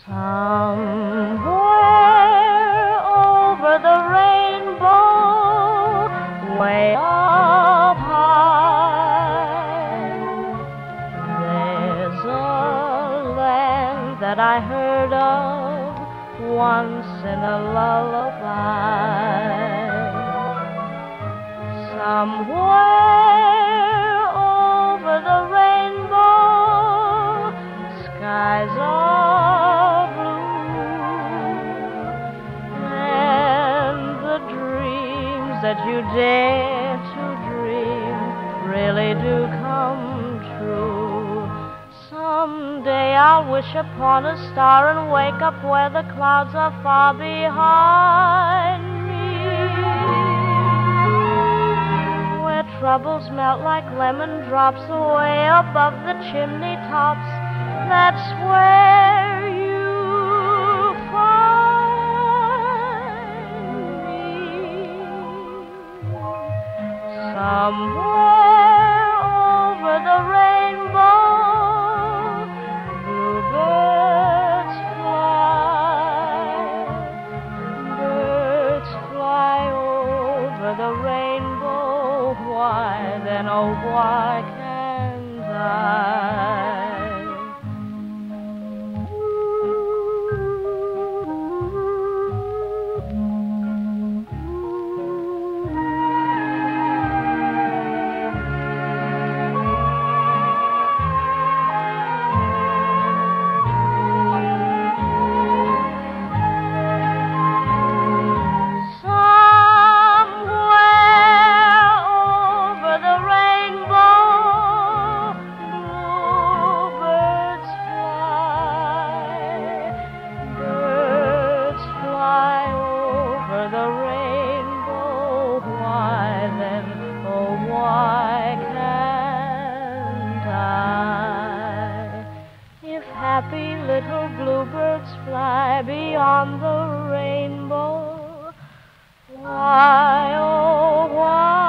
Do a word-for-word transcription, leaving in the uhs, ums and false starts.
Somewhere over the rainbow, way up high, there's a land that I heard of once in a lullaby. Somewhere over the rainbow, skies are blue, and the dreams that you dare to dream really do come true. Someday I'll wish upon a star and wake up where the clouds are far behind me, where troubles melt like lemon drops away above the chimney tops. That's where you find me. Somewhere over the rainbow, bluebirds fly, birds fly over the rainbow. Why then, oh why can't I? Happy little bluebirds fly beyond the rainbow. Why, oh, why?